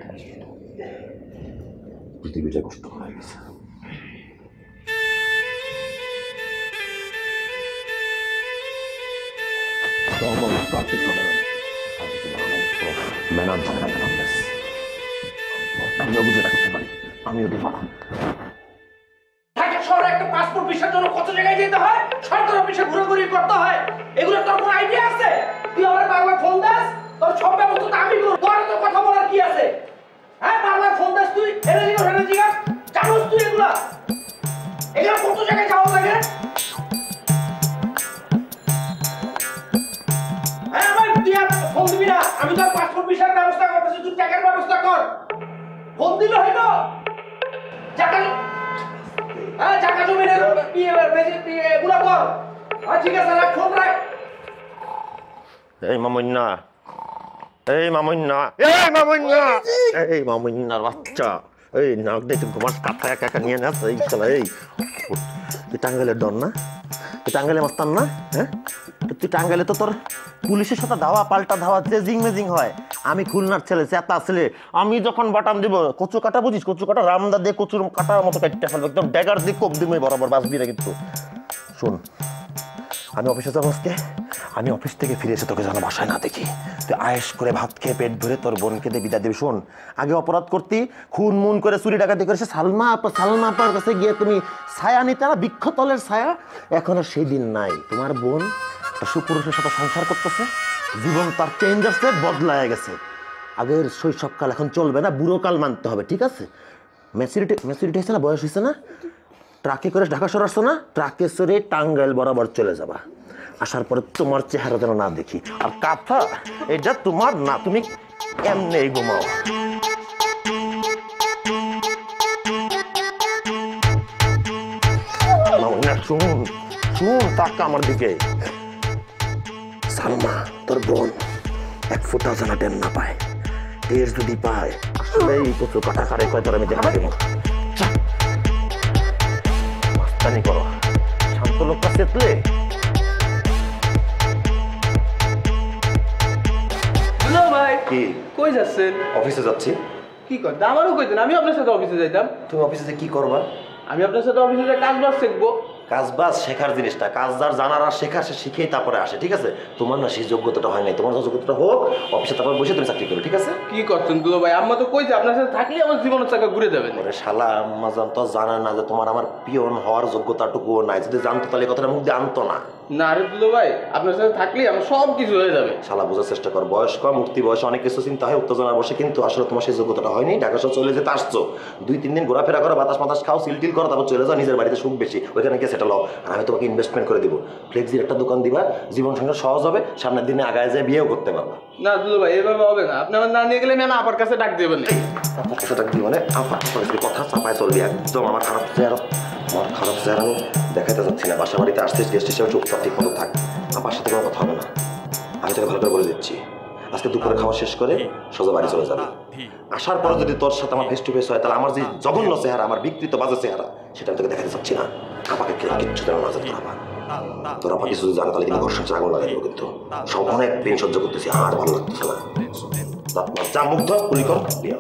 পৃথিবীটা কষ্ট হয়ে গেছে। আমিও বুঝে রাখতে পারি, আমিও দিব। ঢাকা শহরে একটা পাসপোর্ট ভিসার জন্য কত জায়গায় যেতে হয়, সরকার অফিসে ঘুরাঘুরি করতে হয়, এগুলো তোর কোনো আইডিয়া আছে? তুই আমার বারবার ফোন দাস, তোর সব ব্যবস্থা তো আমি করব, তোর তো কথা বলার কি আছে? হ্যাঁ, বারবার ফোন দাস তুই, এনে দিও এনে দিও, জানোস তুই এগুলা এগুলো কত জায়গায় যাওয়া লাগে? হ্যাঁ, আমার তুই আর ফোন দিবি না, আমি তোর পাসপোর্ট ভিসার ব্যবস্থা করতেছি, তুই টাকার ব্যবস্থা কর। ফোন দিলে হইলো টাকা, হ্যাঁ টাকা জমিনের বিয়ে বেজে বিয়ে এগুলো কর। হ্যাঁ ঠিক আছে, রাখ ফোন রাখ। এই মামুন্না, এই মামুন্না, এই মামুন্না, এই মামুন্নার বাচ্চা, এই নাক দিয়ে ঘুমাস কাঁথা একা একা নিয়ে নাস। এই শালা, এই তুই টাঙ্গাইলের ডন না? তুই টাঙ্গাইলে মাস্তান না? হ্যাঁ, তুই টাঙ্গাইলে তো তোর পুলিশের সাথে ধাওয়া পাল্টা ধাওয়া চেজিং মেজিং হয়। আমি খুলনার ছেলে, চেতা ছেলে, আমি যখন বাটাম দিব কচু কাটা, বুঝিস? কচু কাটা রামদা দিয়ে কচুর কাটার মতো কাটতে ফেলবো, একদম ড্যাগার দিয়ে কোপ দিমই বরাবর বাঁচবি না কিন্তু। শোন, আমি অফিসে যাবো আজকে, আমি অফিস থেকে ফিরে এসে তোকে যেন বাসায় না দেখি। তুই আয়েস করে ভাত খেয়ে পেট ভরে তোর বোনকে দিয়ে বিদায় দিবি। শোন, আগে অপরাধ করতি, খুন মুন করে চুরি ডাকাতি করেছে, সালমা আপা সালমা আপার কাছে গিয়ে তুমি ছায়া নিতে না, বৃক্ষতলের ছায়া। এখন আর সেই দিন নাই। তোমার বোন একটা সুপুরুষের সাথে সংসার করতেছে, জীবন তার চেঞ্জ আসছে, বদলায় গেছে। আগের শৈশবকাল এখন চলবে না, বুড়োকাল মানতে হবে, ঠিক আছে? ম্যাচুরিটি ম্যাচুরিটি হয়েছে না, বয়স হয়েছে না? ট্রাকে করে ঢাকা শহর আসছো না, ট্রাকে সরে টাঙ্গাইল বরাবর চলে যাবা। আসার পরে তোমার চেহারা যেন না দেখি। আর কাঁথা এটা তোমার না, তুমি এমনি ঘুমাও। শুন শুন, তাকা আমার দিকে। সালমা তোর বোন এক ফুটা যেন টেন না পায়, টের যদি পায় আসলে এই কচু কাটা কারে কয় তোর আমি দেখা দেবো। মাস্তানি করো, শান্ত লোকটা চেতলে। ভাই কি কই যাচ্ছেন? অফিসে যাচ্ছি। কি করতে? আমারও কইতেন, আমি আপনার সাথে অফিসে যাইতাম। তুমি অফিসে কি করবা? আমি আপনার সাথে অফিসে যাই কাজ বাজ শিখবো। কাজ বাজ শেখার জিনিসটা, কাজ যার জানার আর শেখার সে শিখেই তারপরে আসে, ঠিক আছে? তোমার না সেই যোগ্যতাটা হয় নাই, তোমার যোগ্যতাটা হোক, অফিসে তারপর বসে তুমি চাকরি করো, ঠিক আছে? কি করছেন দুলো ভাই? আম্মা তো কইছে আপনার সাথে থাকলে আমার জীবনের চাকা ঘুরে যাবে। ওরে শালা, আম্মা জান তো জানে না যে তোমার আমার পিয়ন হওয়ার যোগ্যতাটুকুও নাই। যদি জানতো তাহলে কথাটা মুখ দিয়ে আনতো না। না রে দুলো ভাই, আপনার সাথে থাকলেই আমার সব কিছু হয়ে যাবে। শালা বোঝার চেষ্টা কর, বয়স কম, মুক্তি বয়সে অনেক কিছু চিন্তা হয়, উত্তেজনা বসে, কিন্তু আসলে তোমার সেই যোগ্যতাটা হয়নি। ঢাকা শহর চলে যেতে আসছো, দুই তিন দিন ঘোরাফেরা করো, বাতাস মাতাস খাও, সিলটিল করো, তারপর চলে যাও নিজের বাড়িতে, সুখ বেশি, ওইখানে গিয়ে সেটেল হও। আর আমি তোমাকে ইনভেস্টমেন্ট করে দিব, ফ্লেক্সির একটা দোকান দিবা, জীবন সংসার সহজ হবে, সামনের দিনে আগায় যায় বিয়েও করতে পারবা। না দুলো ভাই, এভাবে হবে না। আপনি আমার না নিয়ে গেলে আমি আপার কাছে ডাক দেবেন। আপনার কাছে ডাক দিই মানে আপা কথা চাপায় চলবি, একদম আমার খারাপ চেহারা, আমার খারাপ চেহারা দেখাতে যাচ্ছি না। বাসা বাড়িতে আসছিস গেস্ট হিসেবে চুপচাপ ঠিক মতো থাক, আপার সাথে কোনো কথা হবে না। আমি তোকে ভালো করে বলে দিচ্ছি, আজকে দুপুরে খাওয়া শেষ করে সোজা বাড়ি চলে যাবে। আসার পরে যদি তোর সাথে আমার ফেস টু ফেস হয়, তাহলে আমার যে জঘন্য চেহারা, আমার বিকৃত বাজে চেহারা, সেটা আমি তোকে দেখাতে চাচ্ছি না। আপাকে কিচ্ছু যেন না জানি তোর আপা, তোর আপা কিছু যদি জানে তাহলে কিন্তু ঘর সংসার আগুন লাগাই দেবো। কিন্তু সব অনেক দিন সহ্য করতেছি, আর ভালো লাগতেছে না। যা মুগ্ধ পুরি কর বিয়া।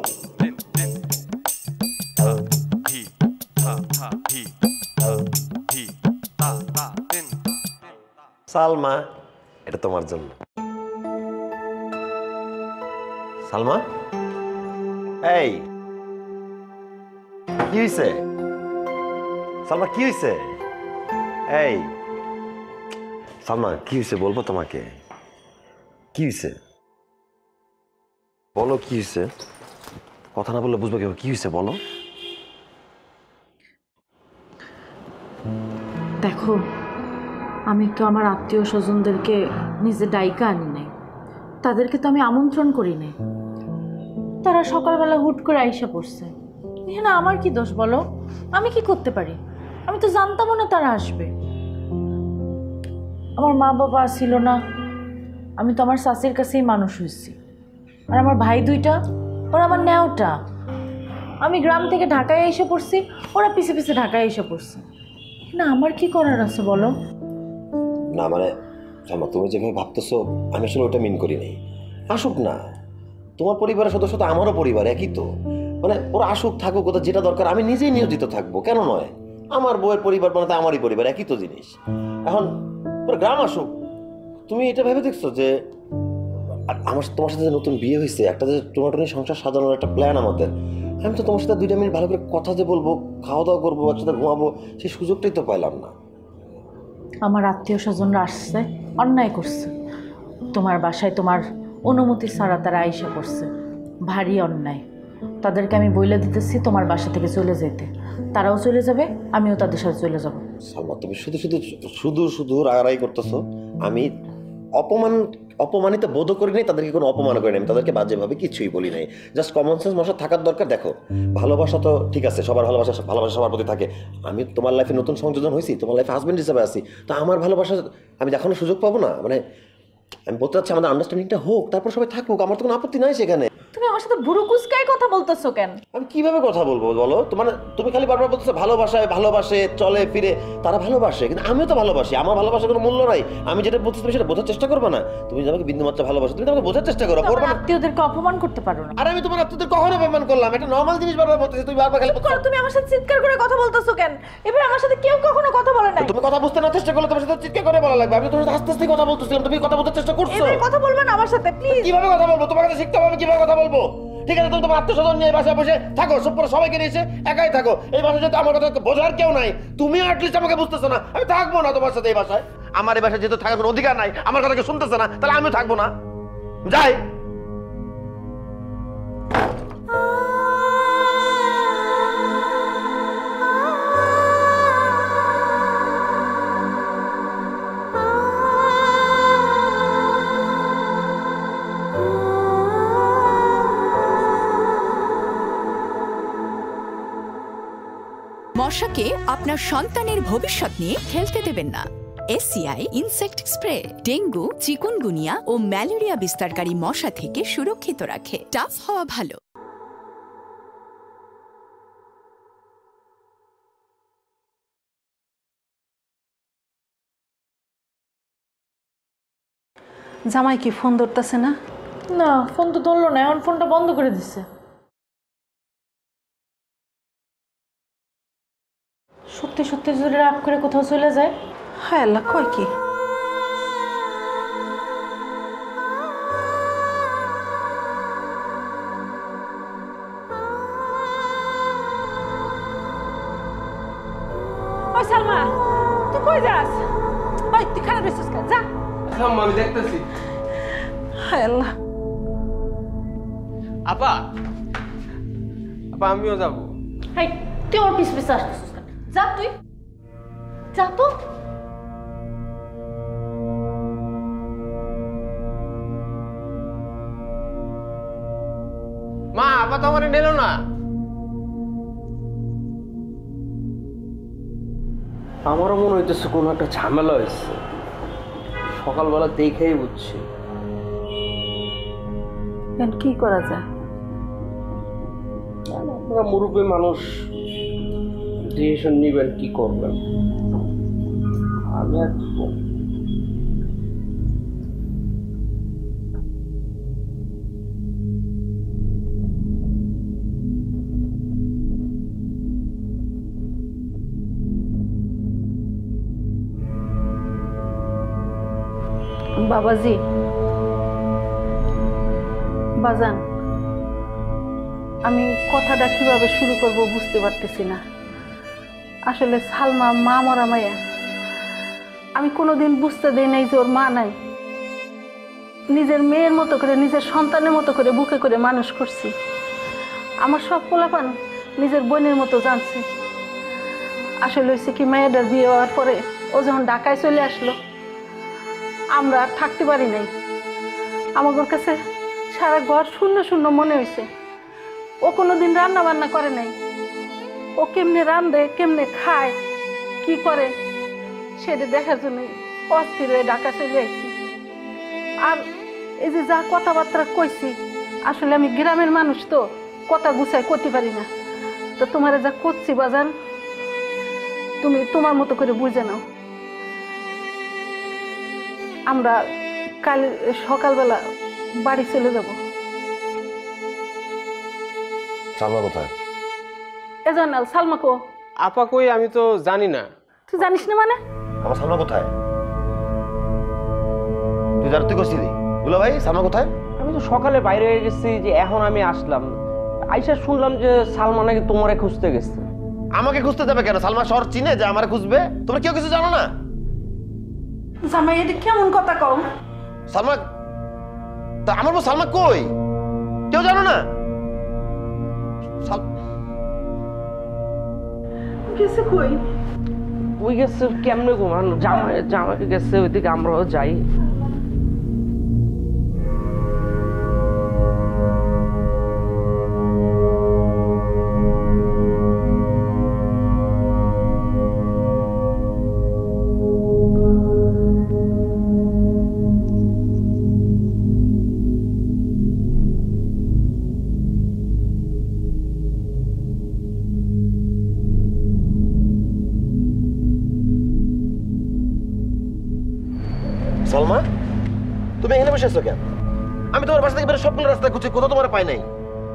সালমা, এটা তোমার জন্য। সালমা, এই কি হয়েছে? সালমা কি হয়েছে? এই সালমা কি হয়েছে বলবো তোমাকে? কি হয়েছে বলো, কি হয়েছে? কথা না বললে বুঝবো কি হয়েছে, বলো। দেখো, আমি তো আমার আত্মীয় স্বজনদেরকে নিজে ডাইকা আনি নাই, তাদেরকে তো আমি আমন্ত্রণ করি নাই। তারা সকালবেলা হুট করে আইসা পড়ছে। এখানে আমার কি দোষ বলো? আমি কি করতে পারি? আমি তো জানতামও না তারা আসবে। আমার মা বাবা ছিল না, আমি তো আমার শাশুড়ির কাছেই মানুষ হয়েছি। আর আমার ভাই দুইটা, ওরা আমার নেওটা। আমি গ্রাম থেকে ঢাকায় এসে পড়ছি, ওরা পিছে পিছে ঢাকায় এসে পড়ছে। না আমার কি করার আছে বলো? না মানে তুমি যেভাবে ভাবতেছো আমি আসলে ওটা মিন করি নাই। আসুক না, তোমার পরিবারের সদস্য তো আমারও পরিবার, একই তো। মানে ওরা আসুক থাকুক, ওদের যেটা দরকার আমি নিজেই নিয়োজিত থাকবো, কেন নয়? আমার বউয়ের পরিবার মানে তো আমারই পরিবার, একই তো জিনিস। এখন গ্রাম আসুক, তুমি এটা ভেবে দেখছো যে আমার তোমার সাথে নতুন বিয়ে হয়েছে, একটা যে টোমাটোনি সংসার সাজানোর একটা প্ল্যান আমাদের, আমি তো তোমার সাথে দুইটা মিনিট ভালো করে কথা যে বলবো, খাওয়া দাওয়া করবো, একসাথে ঘুমাবো, সেই সুযোগটাই তো পাইলাম না। আমার আত্মীয় স্বজনরা আসছে, অন্যায় করছে। তোমার বাসায় তোমার অনুমতি ছাড়া তারা আইসা করছে, ভারী অন্যায়। তাদেরকে আমি বইলে দিতেছি তোমার বাসা থেকে চলে যেতে, তারাও চলে যাবে, আমিও তাদের সাথে চলে যাব। সালমা তুমি শুধু শুধু শুধু শুধু রাগারাগি করতেছো। আমি অপমান অপমানিত বোধ করি নাই, তাদেরকে কোনো অপমান করি নাই, আমি তাদেরকে বাজেভাবে কিছুই বলি নাই। জাস্ট কমন সেন্স মশা থাকার দরকার। দেখো ভালোবাসা তো ঠিক আছে, সবার ভালোবাসা ভালোবাসা সবার প্রতি থাকে। আমি তোমার লাইফে নতুন সংযোজন হয়েছি, তোমার লাইফে হাজবেন্ড হিসেবে আছি, তো আমার ভালোবাসা আমি দেখানোর সুযোগ পাবো না? মানে আমি বলতে চাচ্ছি আমাদের আন্ডারস্ট্যান্ডিংটা হোক, তারপর সবাই থাকুক, আমার তো কোনো আপত্তি নাই সেখানে। তুমি আমার সাথে বুড়ো কুচকায় কথা বলতেছো কেন? আমি কিভাবে কথা বলবো বলো? তোমার তুমি খালি বারবার বলতেছো ভালোবাসায়, ভালোবাসে, চলে ফিরে, তারা ভালোবাসে, কিন্তু আমিও তো ভালোবাসি। আমার ভালোবাসার কোনো মূল্য নাই। আমি যেটা বলতেছি তুমি সেটা বোঝার চেষ্টা করবে না। তুমি আমাকে বিন্দুমাত্র ভালোবাসো, তুমি আমাকে বোঝার চেষ্টা করো। করবে না, আত্মীয়দেরকে অপমান করতে পারো না। আর আমি তোমার আত্মীয়দের কখনো অপমান করলাম? এটা নরমাল জিনিস বারবার বলতেছি, তুমি বারবার খালি তুমি আমার সাথে চিৎকার করে কথা বলতেছো কেন? এবার আমার সাথে কেউ কখনো কথা বলে না। তুমি কথা বুঝতে না চেষ্টা করলে তোমার সাথে চিৎকার করে বলা লাগবে। আমি তোমার সাথে আস্তে আস্তে কথা বলতেছিলাম, তুমি কথা বলতে চেষ্টা করছো। এবার কথা বলবে না আমার সাথে প্লিজ। কিভাবে কথা বলবো? তোমার কাছে শিখতে হবে আমি কিভাবে কথা বলবো। ঠিক আছে, তুমি তোমার আত্মীয় স্বজন নিয়ে বাসায় বসে থাকো, সব পুরো সবাইকে নিয়ে এসে একাই থাকো। এই বাসায় যদি আমার কথা বোঝার কেউ নাই, তুমিও অ্যাটলিস্ট আমাকে বুঝতেছো না, আমি থাকবো না তোমার সাথে এই বাসায়। আমার এই বাসায় যেহেতু থাকার কোনো অধিকার নাই, আমার কথা কেউ শুনতেছে না, তাহলে আমিও থাকবো না। যাই। মশাকে আপনার সন্তানের ভবিষ্যৎ নিয়ে খেলতে দেবেন না। ACI insect spray dengue, chikungunya ও ম্যালেরিয়া বিস্তারকারী মশা থেকে সুরক্ষিত রাখে। টাফ হওয়া ভালো। জামাই কি ফোন ধরতেছে না? না ফোন তো ধরলো না, এখন ফোনটা বন্ধ করে দিচ্ছে। সত্যি সত্যি যদি রাগ করে কোথাও চলে যায়? হ্যাঁ আল্লাহ, কয় কি? ওই সালমা, তুই কই যাস? ওই তুই খারাপ হয়েছিস কেন? যা। আমি দেখতেছি। হায় আল্লাহ। আপা আপা আমিও যাবো। হাই, তুই ওর পিছ পিছ আসতেছিস কেন? যা তুই, যা তো। মা আপা তো আমার নিল না। আমারও মনে হইতেছে কোনো একটা ঝামেলা হয়েছে, সকালবেলা দেখেই বুঝছি। কি করা যায়? আপনারা মুরব্বী মানুষ, ডিসিশন নিবেন কি করবেন। আমি আর বাবাজি, বাজান, আমি কথাটা কিভাবে শুরু করব বুঝতে পারতেছি না। আসলে সালমা মা মরা মায়া, আমি কোনোদিন বুঝতে দেই নাই যে ওর মা নাই। নিজের মেয়ের মতো করে, নিজের সন্তানের মতো করে বুকে করে মানুষ করছি। আমার সব পোলাপান নিজের বোনের মতো জানছে। আসলে হয়েছে কি, মেয়েটার বিয়ে হওয়ার পরে ও যখন ঢাকায় চলে আসলো, আমরা আর থাকতে পারি নাই। আমার কাছে সারা ঘর শূন্য শূন্য মনে হয়েছে। ও কোনোদিন রান্না বান্না করে নাই। ও কেমনে রান্ধে, কেমনে খায়, কি করে সেটা দেখার জন্য অস্থির হয়ে ঢাকা চলে আসছি। আর এই যে যা কথাবার্তা কইছি, আসলে আমি গ্রামের মানুষ তো কথা গুছাই করতে পারি না। তো তোমার যা করছি বাজান, তুমি তোমার মতো করে বুঝে নাও। আমরা কাল সকালবেলা বাড়ি চলে যাব। সালমা কোথায়? এ জানাল সালমা কো? আপা কই আমি তো জানি না। তুই জানিস না মানে? আমার সালমা কোথায়? তুই জানো তুই করছিলি? দুলা ভাই সালমা কোথায়? আমি তো সকালে বাইরে হয়ে গেছি, যে এখন আমি আসলাম, আইসা শুনলাম যে সালমা নাকি তোমারে খুঁজতে গেছে। আমাকে খুঁজতে যাবে কেন? সালমা শহর চিনে যে আমারে খুঁজবে? তোমরা কেউ কিছু জানো না? জামাই এটা কেমন কথা কও? সালমা, তা আমার বউ সালমা কই? কেউ জানো না? গেছে কই? ওই গেছে কেমনে ঘুমান, জামাই জামাই গেছে ওইদিকে, আমরাও যাই। সালমা, তুমি এখানে বসে আছো কেন? আমি তোমার বাসা থেকে বেরো সবগুলো রাস্তা খুঁজছি, কোথাও তোমার পাই নাই।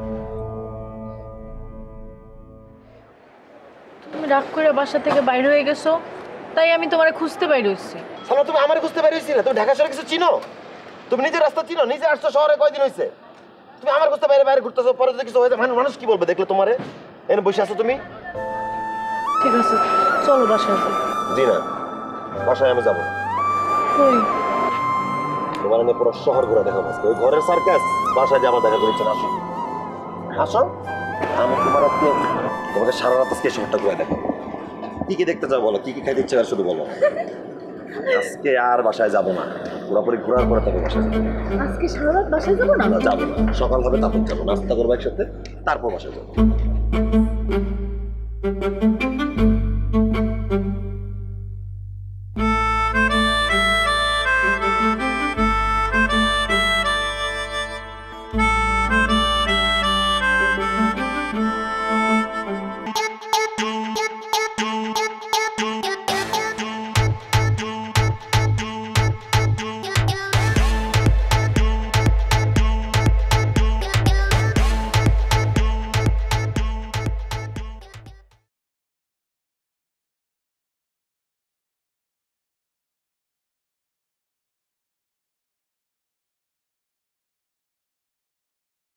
তুমি রাগ করে বাসা থেকে বাইরে হয়ে গেছো, তাই আমি তোমারে খুঁজতে বাইরে হইছি। সালমা, তুমি আমারে খুঁজতে বাইরে হইছি না? তুমি ঢাকা শহরে কিছু চিনো? তুমি নিজের রাস্তা চিনো? নিজে আসছো শহরে কয়দিন হইছে? তুমি আমার খুঁজতে বাইরে বাইরে ঘুরতেছো, পরে যদি কিছু হয়ে যায় মানুষ কি বলবে দেখলে তোমারে? এখানে বসে আছো তুমি। ঠিক আছে, চলো বাসায় যাই। জি না, বাসায় আমি যাবো না। কই? তোমার আমি পুরো শহর ঘুরে দেখাবো আজকে। ওই ঘরের সার্কাস বাসায় যাবার দেখা করেছেন। আসো আসো, আমি তোমার আজকে তোমাকে সারা রাত আজকে শহরটা ঘুরে দেখাবো। কি কি দেখতে চাও বলো, কি কি খাইতে ইচ্ছে করে শুধু বলো। আজকে আর বাসায় যাবো না, পুরোপুরি ঘোরার পরে তবে বাসায় যাবো। আজকে সারা রাত বাসায় যাবো না? না, যাবো না। সকাল হবে তারপর যাবো, নাস্তা করবো একসাথে, তারপর বাসায় যাবো।